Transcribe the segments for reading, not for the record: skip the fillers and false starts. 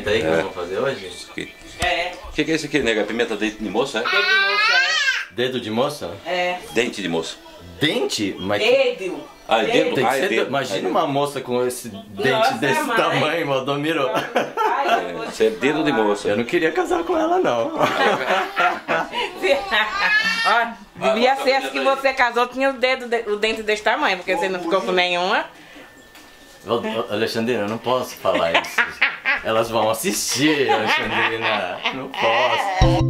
pimenta aí que nós vamos fazer hoje? É. O que é isso aqui, nega? Pimenta dente de moça, é? Dedo de moça, Dedo de moça? é. Dente de moça. Dente? Mas Dedo. Ah, é dedo? tem que Ah, é ser. dedo. Imagina uma moça com esse dente Nossa, desse mãe. tamanho, Valdomiro. Ai, eu vou Isso é te dedo de falar. moça. Eu não queria casar com ela, não. Ó, devia ser assim que você casou, tinha o dente desse tamanho, porque você não ficou com nenhuma. Alexandrina, eu não posso falar isso. Elas vão assistir, Alexandrina. Não posso.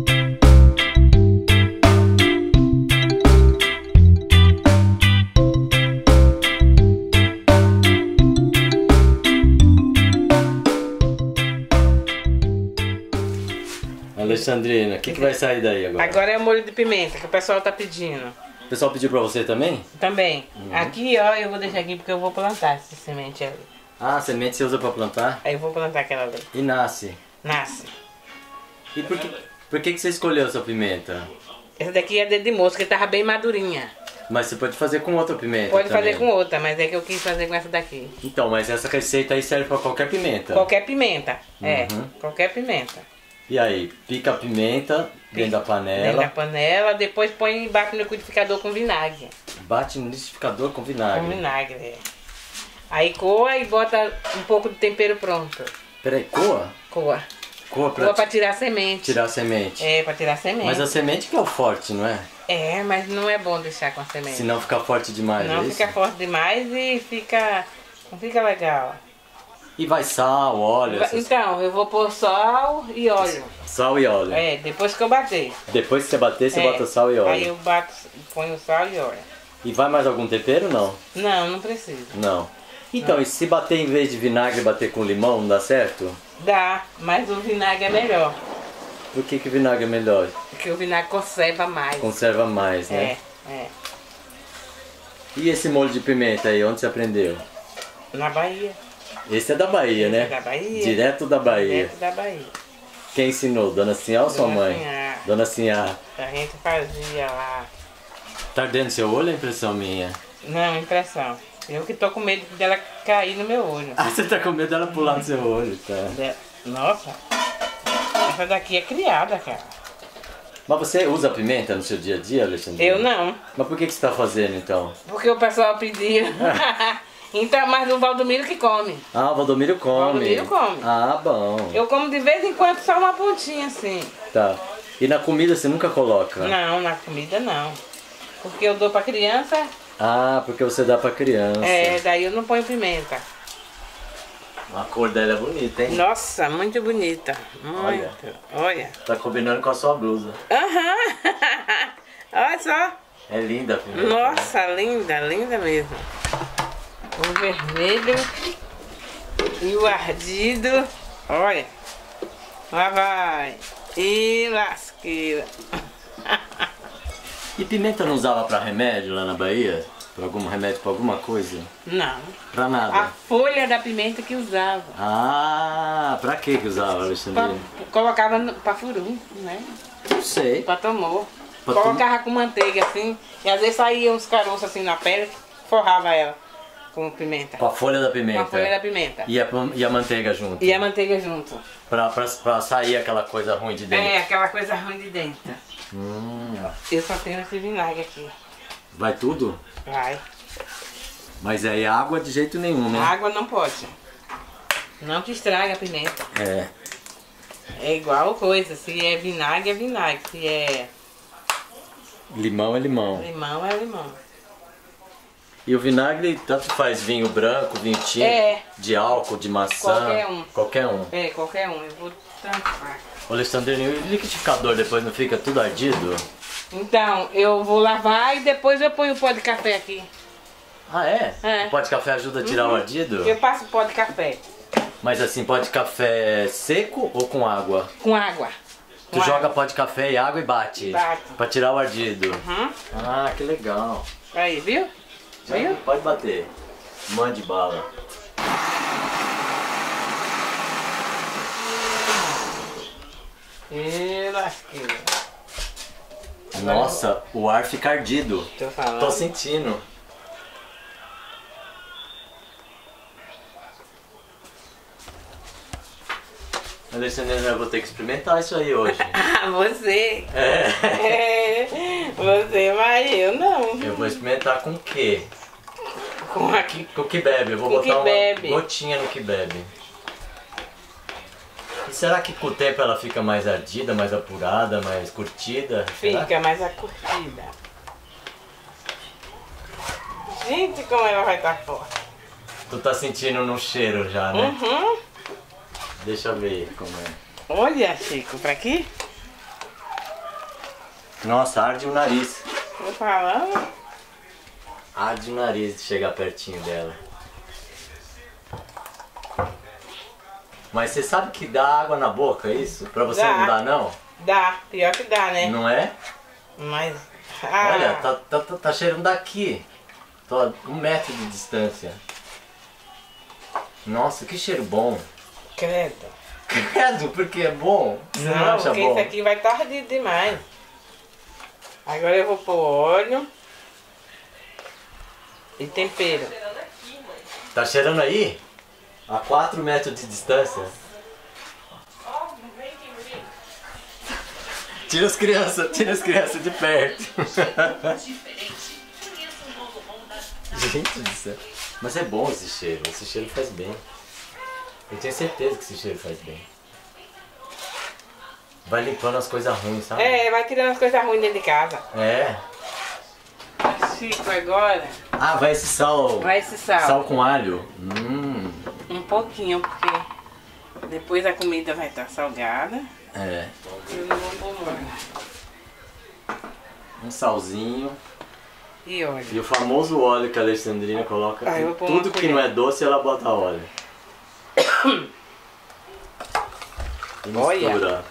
Alexandrina, o que vai sair daí agora? Agora é o molho de pimenta que o pessoal tá pedindo. O pessoal pediu pra você também? Também. Aqui, ó, eu vou deixar aqui porque eu vou plantar essa semente ali. Ah, semente você usa pra plantar? Aí eu vou plantar aquela ali. E nasce. Nasce. E por que você escolheu essa pimenta? Essa daqui é dedo de moça, que tava bem madurinha. Mas você pode fazer com outra pimenta Pode também. fazer com outra, mas é que eu quis fazer com essa daqui. Então, mas essa receita aí serve pra qualquer pimenta. Qualquer pimenta. É, Uhum. qualquer pimenta. E aí, pica a pimenta dentro da panela, Dentro da panela, depois põe e bate no liquidificador com vinagre. bate no liquidificador com Com vinagre. vinagre, é. Aí coa e bota um pouco de tempero pronto. Peraí, coa? Coa. Coa pra Coa pra tirar a semente. tirar a semente. É, pra tirar a semente. Mas a semente que é o forte, não é? É, mas não é bom deixar com a semente. Se não ficar forte demais, Não é fica isso? forte demais e fica... não fica legal. E vai sal, óleo, essas... Então, eu vou pôr sal e óleo. Sal e óleo. É, depois que eu bater. Depois que você bater, você É. bota sal e óleo. Aí eu bato, ponho sal e óleo. E vai mais algum tempero não? Não, não precisa. Não. Então, e se bater em vez de vinagre, bater com limão, não dá certo? Dá, mas o vinagre é melhor. Por que vinagre é melhor? Porque o vinagre conserva mais. Conserva mais, né? É. E esse molho de pimenta aí, onde você aprendeu? Na Bahia. Esse é da Bahia, né? Da Bahia. Direto da Bahia. Dentro da Bahia. Quem ensinou? Dona Sinhá ou sua Dona mãe? Sinhá. Dona Sinhá. A gente fazia lá. Tá ardendo seu olho ou é impressão minha? Não, impressão. Eu que tô com medo dela cair no meu olho. Ah, você tá com medo dela pular no seu olho, tá? Nossa. Essa daqui é criada, cara. Mas você usa pimenta no seu dia a dia, Alexandre? Eu não. Mas por que você tá fazendo então? Porque o pessoal pediu. Então, mas o Valdomiro que come. Ah, o Valdomiro come. Valdomiro come. Ah, bom. Eu como de vez em quando só uma pontinha assim. Tá. E na comida você nunca coloca? Não, na comida não. Porque eu dou pra criança, Ah, porque você dá pra criança. daí eu não ponho pimenta. A cor dela é bonita, hein? Nossa, muito bonita. Muito. Olha. Tá combinando com a sua blusa. Aham. Olha só. É linda a pimenta. Nossa, linda, linda mesmo. O vermelho e o ardido. Olha. Lá vai. E lasqueira. E pimenta não usava pra remédio lá na Bahia? Pra algum remédio, pra alguma coisa? Não. Pra nada. A folha da pimenta que usava. Ah, pra que usava, Alexandre? Colocava pra furu, né? Não sei. Pra tomar. Pra Colocava com manteiga assim. E às vezes saía uns caroços assim na pele, forrava ela com pimenta. Com a folha da pimenta. Com a folha da pimenta. E a manteiga junto. E a manteiga junto. Pra sair aquela coisa ruim de dentro. É, aquela coisa ruim de dentro. Eu só tenho esse vinagre aqui. Vai tudo? Vai. Mas aí água de jeito nenhum, né? Água não pode. Não te estraga a pimenta. É. É igual coisa. Se é vinagre, é vinagre. Se é Limão é limão. limão, é limão. E o vinagre tanto faz vinho branco, vinho tinto, É. de álcool, de maçã. Qualquer um. Qualquer um. É, qualquer um. Eu vou tampar. Ô, Alexandre, e o liquidificador depois não fica tudo ardido? Então, eu vou lavar e depois eu ponho o pó de café aqui. Ah, é? É. O pó de café ajuda a tirar o ardido? Eu passo pó de café Mas assim, pó de café seco ou com água? com água. Tu joga pó de café e água e bate? Bato. Pra tirar o ardido. Uhum. Ah, que legal. Aí, viu? Viu? Pode bater. Mande bala. E lasqueira. Nossa, o ar fica ardido. Tô falando. Tô sentindo. Alexandrina, eu vou ter que experimentar isso aí hoje. Ah, você. É. Você, mas eu não. Eu vou experimentar com o quê? Com aqui. Com o que bebe. Eu vou Com botar que uma bebe. gotinha no que bebe. E será que com o tempo ela fica mais ardida, mais apurada, mais curtida? Será? Fica mais a curtida. Gente, como ela vai estar forte. Tu tá sentindo no cheiro já, né? Uhum. Deixa eu ver como é. Olha, Chico, pra aqui. Nossa, arde o nariz. Tô falando. Arde o nariz de chegar pertinho dela. Mas você sabe que dá água na boca, é isso? Pra você Dá. não dá, não? Dá, pior que dá, né? Não é? Mas. Olha, tá cheirando daqui. Tô a 1 metro de distância. Nossa, que cheiro bom. Credo. Credo, porque é bom. Você não Não, acha porque bom? isso aqui vai estar ardido demais. Agora eu vou pôr óleo. E tempero. Tá cheirando aí? A 4 metros de distância. Tira as crianças de perto. Gente do céu. Mas é bom esse cheiro faz bem. Eu tenho certeza que esse cheiro faz bem. Vai limpando as coisas ruins, sabe? É, vai tirando as coisas ruins dentro de casa. É. Chico, agora Ah, vai esse sal. vai esse sal. Sal com alho. Um pouquinho, porque depois a comida vai estar salgada. É. Eu não vou pôr mais. Um salzinho. E óleo. E o famoso óleo que a Alexandrina coloca. Ah, eu vou pôr Tudo uma que colher. não é doce ela bota óleo. E mistura.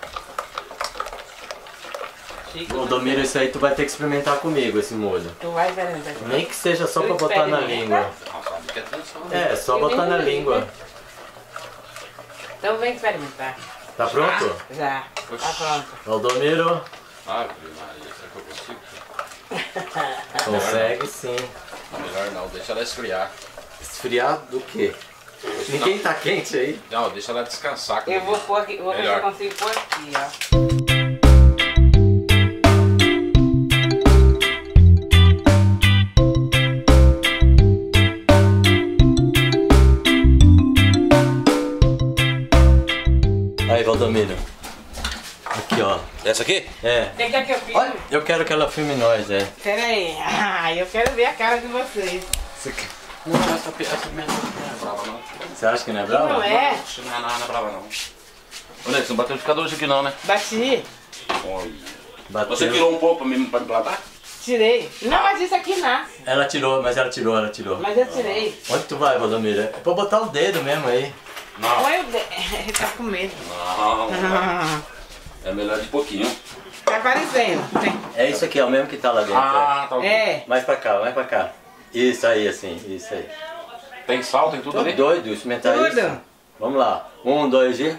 Chico, Ô Domiro, isso aí tu vai ter que experimentar comigo, esse molho. tu vai experimentar. Nem que seja só pra Tu botar na experimenta? língua. É, só botar na língua. Então vem experimentar. Tá pronto? Já. Tá pronto. Ô Domiro, Ah, Maria, será que eu consigo? consegue sim. Melhor não, deixa ela esfriar. Esfriar do quê? Ninguém tá quente aí? Não, deixa ela descansar. Eu vou pôr aqui, vou ver se eu Melhor. consigo pôr aqui, ó. Aí, Valdomiro. Aqui, ó. Essa aqui? É. Você quer que eu filme? Olha, eu quero que ela filme nós, é. Pera aí. Ah, eu quero ver a cara de vocês. Não, essa pimenta não é brava não. Você acha que não é brava? Não é? Não é brava não. Ô Neto, você não bateu o liquidificador hoje aqui não, né? Bati. Olha. Bateu. Você tirou um pouco pra me plantar? Tirei. Não, mas isso aqui nasce. Ela tirou. Mas eu tirei. Onde tu vai, Valdomiro? É pra botar o dedo mesmo aí. Não. Põe o dedo. Ele tá com medo. Não. Ah, É melhor de pouquinho. tá aparecendo. É isso aqui, é o mesmo que tá lá dentro. Ah, tá ok. É. Mais pra cá, mais pra cá. Isso aí, assim, isso aí. Tem sal, tem tudo Tô ali? doido, experimentar Tudo. isso. Vamos lá. 1, 2 e...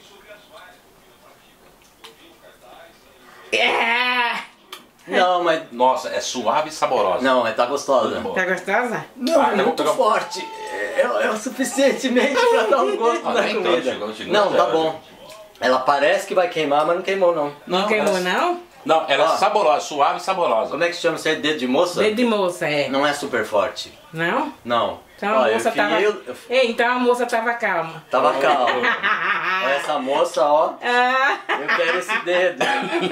É. Não, mas... Nossa, é suave e saborosa. Não, mas tá gostosa. Muito Tá gostosa? Não, Ah, é muito eu vou pegar- forte. É o suficientemente pra dar um gosto Ah, na nem comida. tanto, chegou, Não, tá zero. bom. Ela parece que vai queimar, mas não queimou não. Não queimou, não? Não, ela Ó. é saborosa, suave e saborosa. Como é que chama isso aí? Dedo de moça? Dedo de moça, é. Não é super forte. Não? Não. Então a Ó, moça eu tava... fiquei- eu Ei, então a moça tava calma. Tava calmo. Essa moça, ó, Ah. eu quero esse dedo.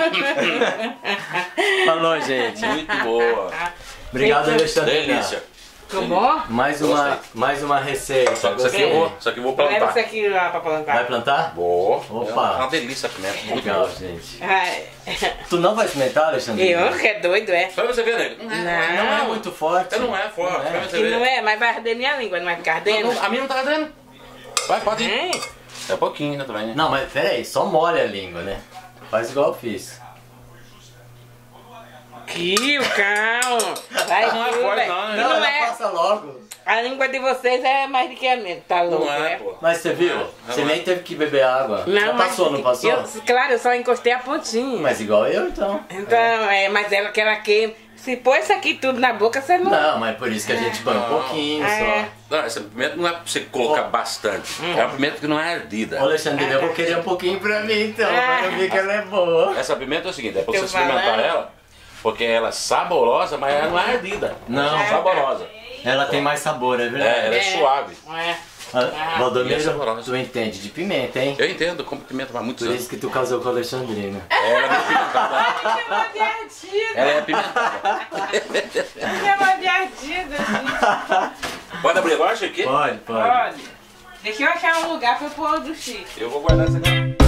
Falou, gente. Muito boa. Obrigado, Alexandre. Delícia. Ficou bom? Mais uma receita. Só que isso aqui eu vou Leva plantar. isso aqui lá pra Vai plantar. plantar? Boa. Opa. É uma delícia a pimenta. Muito Legal, boa. gente. Ai. Tu não vai experimentar, Alexandre? Eu, que é doido, é? Pra você ver, nego. Não é muito forte. Não é forte. Não é. Pra você Que ver. não é, mas vai arder minha língua, não vai ficar ardendo? A minha não tá ardendo. Vai, pode ir. Hein? É pouquinho, né, também. Não, mas peraí, só molha a língua, né? Faz igual eu fiz. Kio, calma. Vai, Não é Kio, forte, velho. não, né? Não ela é. passa logo. A língua de vocês é mais do que a minha, tá louco, Não é, é? pô. Mas você viu? Você nem teve que beber água. Já mas passou, não passou? Claro, eu só encostei a pontinha. Mas igual eu, então. Então, mas ela que ela queima. Se pôr isso aqui tudo na boca, você não... Não, mas por isso que a gente põe um pouquinho É. só. Não, essa pimenta não é pra você colocar bastante. É uma pimenta que não é ardida. Ô, Alexandre, eu vou querer um pouquinho pra mim então, Ah. pra eu ver que ela é boa. Essa pimenta é o seguinte, é pra você Eu experimentar falando. ela, porque ela é saborosa, mas ela não é ardida. Não. Ela é saborosa. Ela tem mais sabor, é É, verdade. ela é suave. É. Ah, Valdomiro, E é saborosa. tu entende de pimenta, hein? Eu entendo, como pimenta há muitos Por anos. isso que tu casou com a Alexandrina. Ela é bem pimentada. Chamou de ardida. Ela é pimentada. Chamou de ardida, gente. Pode abrir agora, Chico? Pode, pode. Olha, deixa eu achar um lugar pra eu pôr o do Chico. Eu vou guardar essa aqui.